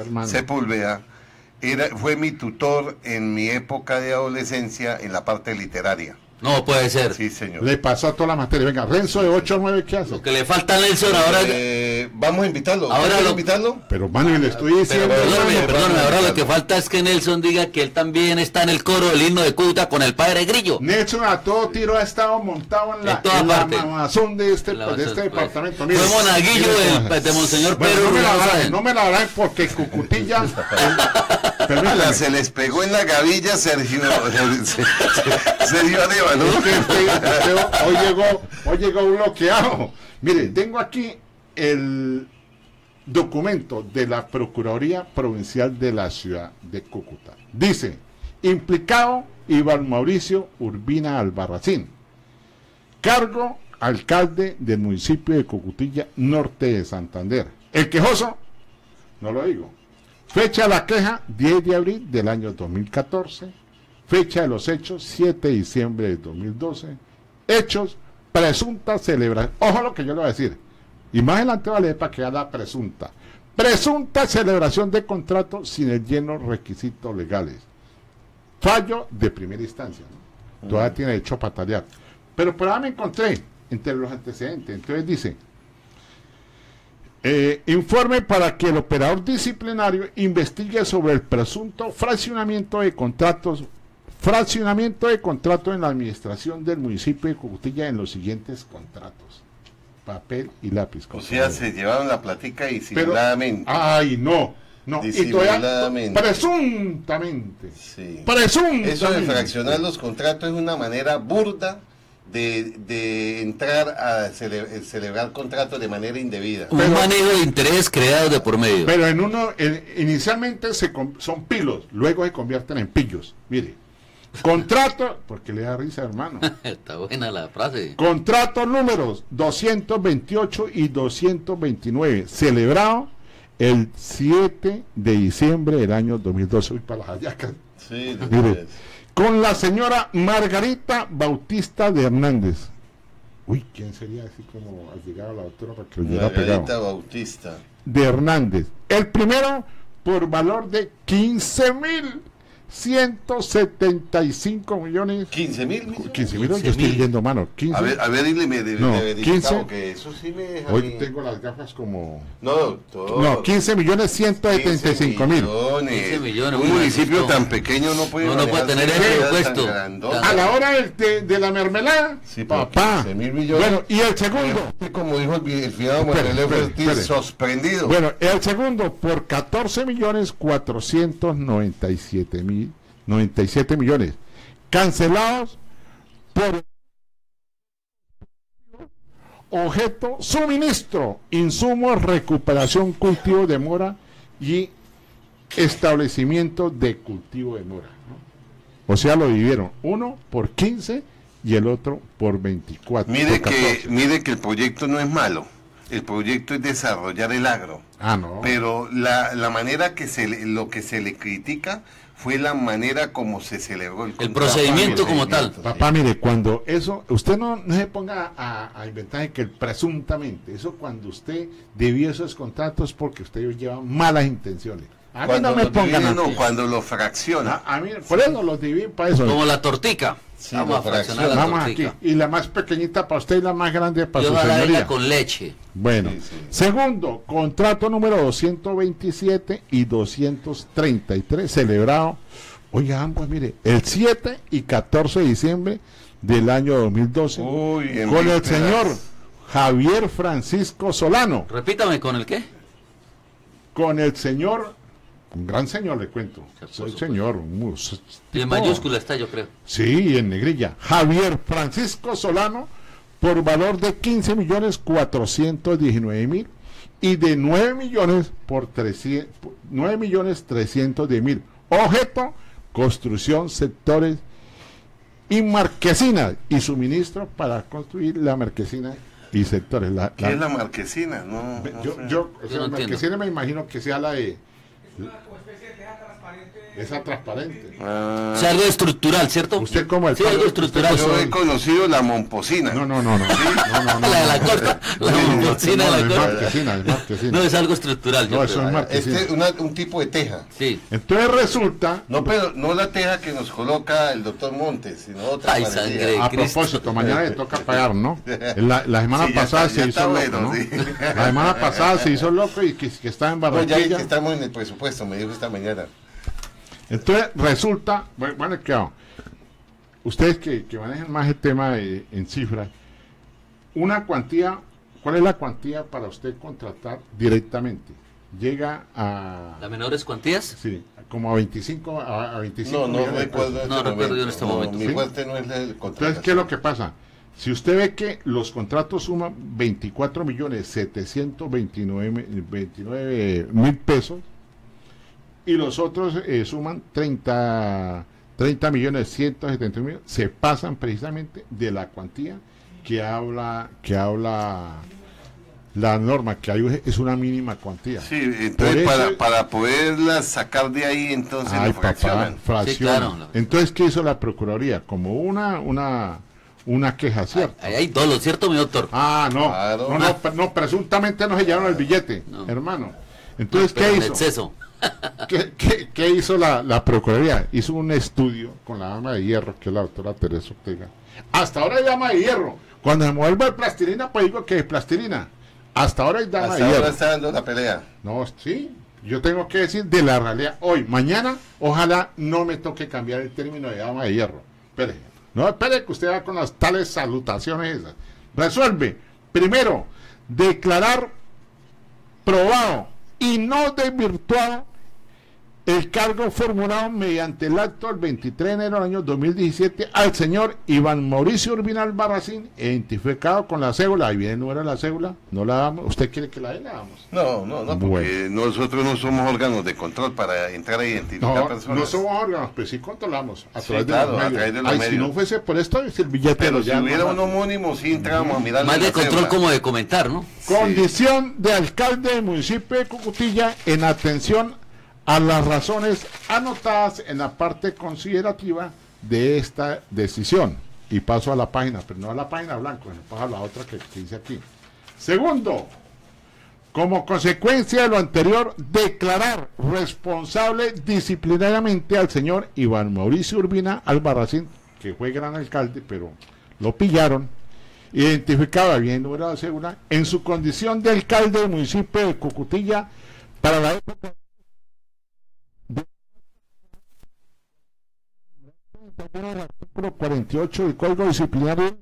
fue mi tutor en mi época de adolescencia en la parte literaria. No puede ser. Sí, señor. Le pasó a toda la materia. Venga, Renzo de 8 a 9, ¿qué hace? Lo que le falta a Nelson ahora... vamos a invitarlo. Invitarlo? Pero, mano, le estoy diciendo... Perdóname, ahora lo que falta es que Nelson diga que él también está en el coro del himno de Cúcuta con el padre Grillo. Nelson a todo tiro ha estado montado en la mamazón de este departamento. Fue monaguillo de Monseñor Pedro. No me la harán porque Cucutilla... Se les pegó en la gavilla Sergio Arriba, ¿no? Hoy llegó bloqueado. Mire, tengo aquí el documento de la Procuraduría Provincial de la ciudad de Cúcuta. Dice, implicado Iván Mauricio Urbina Albarracín, cargo alcalde del municipio de Cucutilla, norte de Santander. El quejoso, no lo digo. Fecha de la queja, 10 de abril del año 2014. Fecha de los hechos, 7 de diciembre de 2012. Hechos, presunta celebración. Ojo lo que yo le voy a decir. Y más adelante va a leer para que haga presunta. Presunta celebración de contrato sin el lleno requisitos legales. Fallo de primera instancia, ¿no? Todavía tiene derecho a patalear. Pero por ahí me encontré entre los antecedentes. Entonces dice... informe para que el operador disciplinario investigue sobre el presunto fraccionamiento de contratos en la administración del municipio de Cucutilla en los siguientes contratos: papel y lápiz. O sea, se llevaron la platica disimuladamente. No, y todavía presuntamente. Eso de fraccionar los contratos es una manera burda de entrar a celebrar contratos de manera indebida. Un manejo de interés creado de por medio. Pero inicialmente son pilos, luego se convierten en pillos. Mire, contrato, porque le da risa, hermano. Está buena la frase. Contratos números 228 y 229, celebrado el 7 de diciembre del año 2012. Uy, para las hallacas. Sí, mire, con la señora Margarita Bautista de Hernández. Uy, ¿quién sería así como al llegar a la doctora para que lo llegara pegado? Margarita Bautista de Hernández. El primero por valor de 15.175 millones. 15.000. 15.000, yo estoy leyendo, mano. 15. A ver, dile, no, 15. Que eso sí me deja. Hoy tengo las gafas como. No, 15.175.000. 15 millones. Un municipio tan pequeño no puede tener ese presupuesto. A la hora de la mermelada, sí, papá. 15.000 millones. Bueno, y el segundo. Como dijo el finado Manuel Ortiz, sorprendido. Bueno, el segundo por 14.497.097 millones. Cancelados por objeto, suministro, insumos, recuperación, cultivo de mora y establecimiento de cultivo de mora, ¿no? O sea, lo dividieron uno por 15 y el otro por 24. Mire que el proyecto no es malo. el proyecto es desarrollar el agro. No. Pero la manera lo que se le critica fue la manera como se celebró el procedimiento como tal. Papá, mire, cuando eso, usted no se ponga a inventar que presuntamente, eso cuando usted debió esos contratos porque usted lleva malas intenciones. A mí no me pongan aquí. Cuando lo fracciona. A mí, por eso los dividen para eso. Como la tortica. Sí, vamos a fraccionar la vamos tortica. Aquí. Y la más pequeñita para usted y la más grande para su señoría. señoría. Con leche. Bueno, segundo, contrato número 227 y 233, celebrado, oiga, ambos, mire, el 7 y 14 de diciembre del año 2012, con el señor Javier Francisco Solano. Repítame, ¿con el qué? Con el señor, un gran señor, le cuento. Soy señor. Y en mayúscula está, yo creo. Sí, en negrilla. Javier Francisco Solano, por valor de 15.419.000 y de 9.000.000 por 9.310.000. Objeto, construcción, sectores y marquesinas y suministro para construir la marquesina y sectores. ¿Qué es la marquesina? Yo marquesina me imagino que sea la de... Esa transparente. O sea, algo estructural, ¿cierto? Usted como el algo estructural. Yo he conocido la momposina. No. La de la corta. La momposina de la corta. No, es algo estructural. No, eso es marquesina. Un tipo de teja. Sí. Entonces resulta... No, pero no la teja que nos coloca el doctor Montes, sino otra. Ay, sangre. A propósito, mañana le toca pagar, ¿no? La semana pasada se hizo loco, ¿no? La semana pasada se hizo loco y que estaba en Barranquilla. Ya que estamos en el presupuesto, me dijo esta mañana. Entonces resulta, bueno, claro, ustedes que manejan más el tema en cifras, una cuantía, ¿cuál es la cuantía para usted contratar directamente? Llega a... ¿Las menores cuantías? Sí, como a 25 No recuerdo yo en este momento. Mi fuerte no es el contrato. Entonces, ¿qué es lo que pasa? Si usted ve que los contratos suman 24.729.000 pesos, y los otros suman 30.170.000, se pasan precisamente de la cuantía que habla la norma, que hay, es una mínima cuantía. Sí, entonces para poderlas sacar de ahí, entonces lo fraccionan. Sí, claro. Entonces, ¿qué hizo la Procuraduría? Como una queja, ¿cierto? Ahí hay dolo, ¿cierto, mi doctor? Claro. No, presuntamente no se llevaron el billete, hermano. Entonces, ¿qué hizo? Exceso. ¿Qué hizo la Procuraduría? Hizo un estudio con la dama de hierro, que es la doctora Teresa Ortega. Hasta ahora hay dama de hierro. Cuando se mueve plastilina, pues digo que es plastilina. Hasta ahora hay dama de hierro. Hasta ahora está dando la pelea. No, sí. Yo tengo que decir de la realidad. Hoy, mañana, ojalá no me toque cambiar el término de dama de hierro. Espere. No, espere que usted va con las tales salutaciones esas. Resuelve. Primero, declarar probado y no desvirtuado el cargo formulado mediante el acto del 23 de enero del año 2017 al señor Iván Mauricio Urbina Albarracín, identificado con la cédula. Ahí viene el número de la cédula. No la damos. ¿Usted quiere que la dé? La damos. No, porque nosotros no somos órganos de control para entrar a identificar personas. No somos órganos, pero sí controlamos a través de los medios. Si no fuese por esto, es el billete. Pero si hubiera un homónimo, sí entramos a mirar. Más de control como de comentar, ¿no? Condición de alcalde del municipio de Cucutilla en atención a las razones anotadas en la parte considerativa de esta decisión. Y paso a la página, pero no a la página blanca, paso a la otra que dice aquí. Segundo, como consecuencia de lo anterior, declarar responsable disciplinariamente al señor Iván Mauricio Urbina Albarracín, que fue gran alcalde, pero lo pillaron, identificado bien el número de cédula, en su condición de alcalde del municipio de Cucutilla para la época el artículo 48 del Código Disciplinario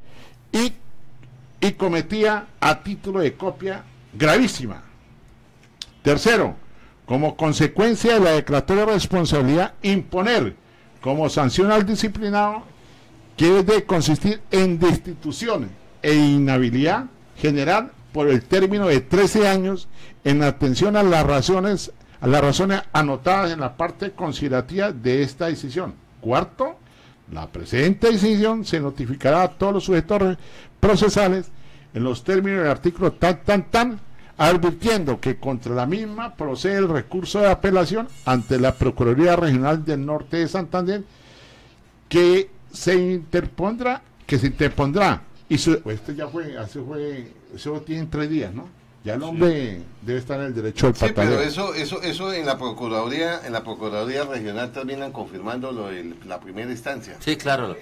y cometía a título de copia gravísima. Tercero, como consecuencia de la declaratoria de responsabilidad, imponer como sanción al disciplinado que debe consistir en destitución e inhabilidad general por el término de 13 años en atención a las razones anotadas en la parte considerativa de esta decisión. Cuarto, la presente decisión se notificará a todos los sujetos procesales en los términos del artículo tan, advirtiendo que contra la misma procede el recurso de apelación ante la Procuraduría Regional del Norte de Santander, que se interpondrá, y este ya fue, eso tiene 3 días, ¿no? Ya el hombre debe estar en el derecho al patadero. Pero eso en la Procuraduría Regional terminan confirmando lo de la primera instancia. Sí, claro.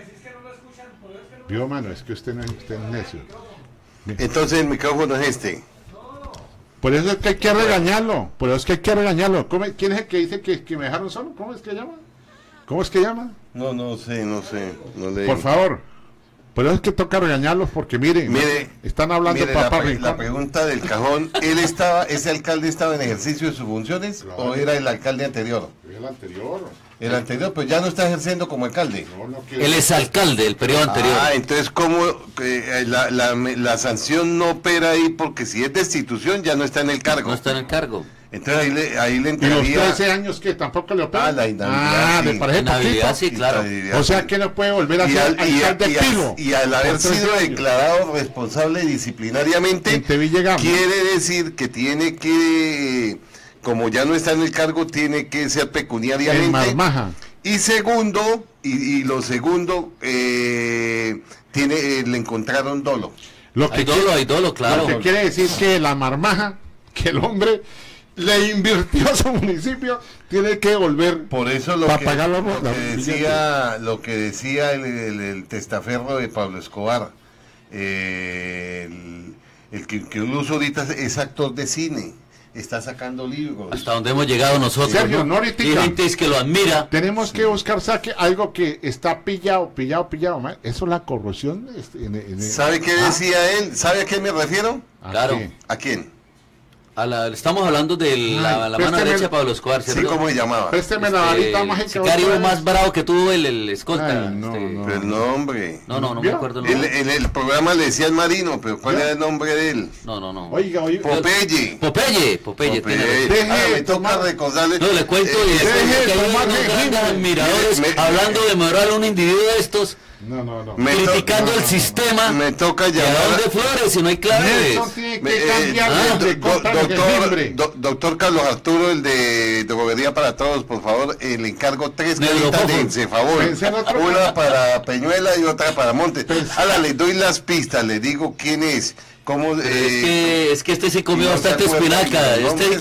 Vio, mano, es que usted es necio. Entonces el micrófono es este. Por eso es que hay que regañarlo. ¿Quién es el que dice que me dejaron solo? ¿Cómo es que llama? No sé. No leí. Por favor. Por eso es que toca regañarlos, porque mire, están hablando papá Rincón. La pregunta del cajón, ¿ese alcalde estaba en ejercicio de sus funciones, claro, o era el alcalde anterior? El anterior, pues ya no está ejerciendo como alcalde. Él es alcalde del periodo anterior. Entonces, ¿cómo la sanción no opera ahí? Porque si es destitución ya no está en el cargo. No está en el cargo. Entonces ahí le entraría... ¿Y los 13 años que tampoco le opera? La inhabilidad. ¿le parece poquito? Sí, claro. O sea que no puede volver a ser alcalde pilo. Y al haber sido declarado responsable disciplinariamente, quiere decir que tiene que, como ya no está en el cargo, tiene que ser pecuniariamente. Y segundo, lo segundo, le encontraron dolo. Hay dolo, claro. Lo que quiere decir que la marmaja, que el hombre le invirtió a su municipio, tiene que volver. Por eso lo que decía el testaferro de Pablo Escobar, el que incluso ahorita es actor de cine, está sacando libros. Hasta donde hemos llegado nosotros. Sergio, ¿no? Y gente es que lo admira. Tenemos que buscar algo que está pillado. Eso es la corrupción. ¿Sabe qué decía él? ¿Sabe a quién me refiero? Claro. ¿A quién? Estamos hablando de la mano derecha de Pablo Escobar, ¿cierto? Sí, ¿cómo se llamaba? Présteme la varita mágica. El sicario más bravo que tuvo el escolta. Pero el nombre. No me acuerdo el nombre. En el programa le decía el Marino, pero ¿cuál era el nombre de él? No. Oiga. Popeye. Me toca recordarle. No, le cuento y que hay unos grandes admiradores hablando de moral a un individuo de estos. No. Criticando el sistema. Me toca llamar. ¿Y a dónde Flores si no hay claves? Doctor Carlos Arturo, el de Droguería para Todos, por favor, le encargo 3 cajitas de Encefabol. Una para Peñuela y otra para Montes. Ahora les doy las pistas, les digo quién es. Es que este sí comió bastante espinaca.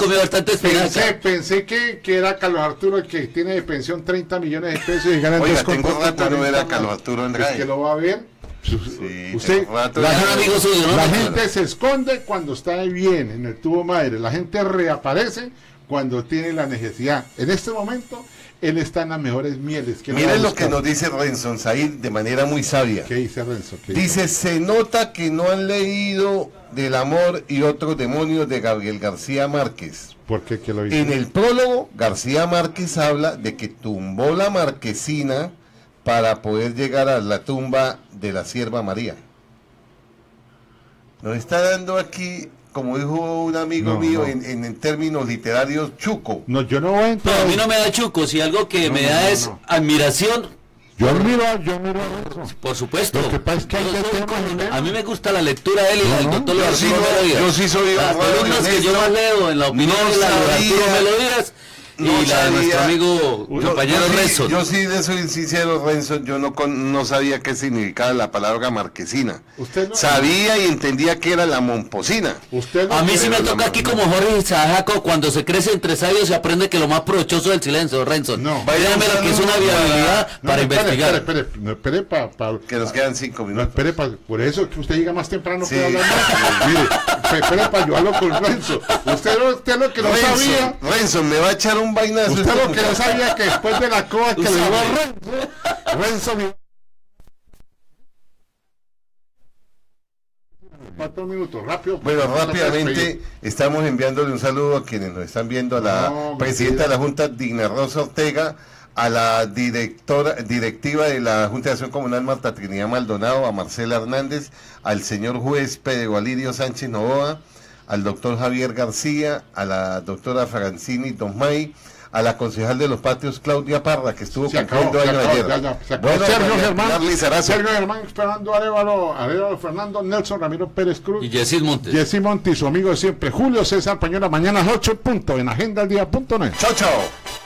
Pensé que era Carlos Arturo, el que tiene de pensión 30 millones de pesos y gana. Oiga, tengo rato no era Carlos Arturo Andrade. Es que lo va a ver. Usted, la gente se esconde cuando está bien en el tubo madre. La gente reaparece cuando tiene la necesidad. En este momento él está en las mejores mieles. Miren lo que nos dice Renson Said de manera muy sabia. ¿Qué dice Renson? Dice, se nota que no han leído Del amor y otros demonios de Gabriel García Márquez. ¿Por qué? ¿Qué lo dice? En el prólogo, García Márquez habla de que tumbó la marquesina para poder llegar a la tumba de la sierva María. Nos está dando aquí, como dijo un amigo mío, en términos literarios, chuco. No, yo no voy a entrar. A mí no me da chuco, si algo que me da es admiración. Yo admiro a eso. Por supuesto. Lo que pasa es que a mí me gusta la lectura de él y del doctor Arturo Melodías. Yo sí soy las columnas que yo más leo en la opinión de la Arturo Melodías. Y la de nuestro amigo compañero Renson. Yo sí soy sincero, Renson, yo no sabía qué significaba la palabra marquesina. Sabía y entendía que era la momposina. A mí sí me toca aquí como Jorge Sajaco, cuando se crece entre sabios se aprende que lo más provechoso es el silencio, Renson. Váyame lo que es una viabilidad para investigar. Espere, que nos quedan 5 minutos. Por eso que usted llega más temprano que hablar más. Mire, espere para yo hablo con Renson. Usted lo que no sabía. Renson, me va a echar un vainazo. Usted lo que no sabía que después de la coa que le dio a Renson 4 minutos, rápido. Bueno, rápidamente estamos enviándole un saludo a quienes nos están viendo, a la presidenta de la Junta, Digna Rosa Ortega, a la directiva de la Junta de Acción Comunal, Marta Trinidad Maldonado, a Marcela Hernández, al señor juez Pedro Alirio Sánchez Novoa, al doctor Javier García, a la doctora Francini Domay, a la concejal de los patios, Claudia Parra, que estuvo cumpliendo años ayer. Bueno, Sergio Germán esperando a Arevalo Fernando, Nelson Ramiro Pérez Cruz y Jessy Montes. Jessy Montes, su amigo de siempre, Julio César Pañuela, mañana a las 8 punto en agendaldía.net. Chao, chao.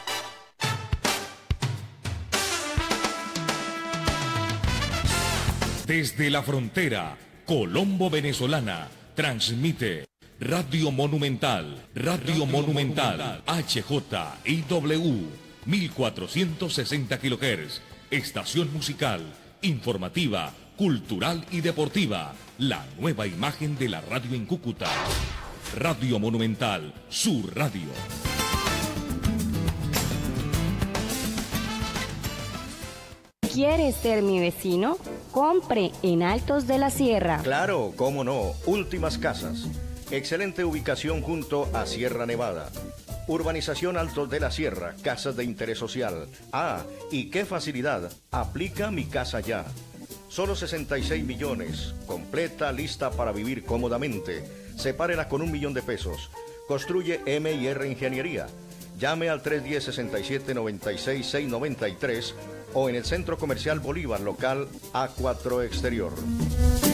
Desde la frontera Colombo venezolana, transmite Radio Monumental, HJIW, 1460 kHz, estación musical, informativa, cultural y deportiva, la nueva imagen de la radio en Cúcuta. Radio Monumental, su radio. ¿Quieres ser mi vecino? Compre en Altos de la Sierra. Claro, cómo no, Últimas Casas. Excelente ubicación junto a Sierra Nevada. Urbanización Altos de la Sierra, casas de interés social. Ah, y qué facilidad, aplica Mi Casa Ya. Solo 66 millones, completa, lista para vivir cómodamente. Sepárela con 1 millón de pesos. Construye M&R Ingeniería. Llame al 310-6796-693 o en el Centro Comercial Bolívar, local A4 Exterior.